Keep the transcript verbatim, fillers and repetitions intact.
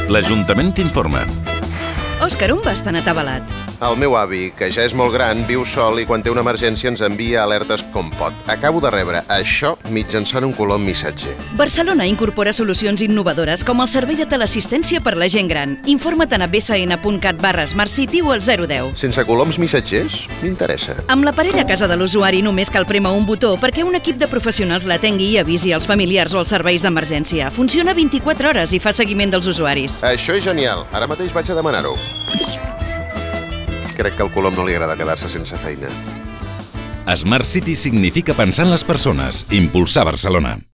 l'Ajuntament t'informa. Òscar, on vas tan atabalat? El meu avi, que ja és molt gran, viu sol i quan té una emergència ens envia alertes com pot. Acabo de rebre això mitjançant un colom missatger. Barcelona incorpora solucions innovadores com el servei de teleassistència per la gent gran. Informa't a b s n punt cat barra smart city o al zero deu. Sense coloms missatgers? M'interessa. Amb l'aparell a casa de l'usuari només cal prémer un botó perquè un equip de professionals l'atengui i avisi als familiars o als serveis d'emergència. Funciona vint-i-quatre hores i fa seguiment dels usuaris. Això és genial. Ara mateix vaig a demanar-ho. Crec que al colom no li agrada quedar-se sense feina. Smart City significa pensar en les persones. Impulsar Barcelona.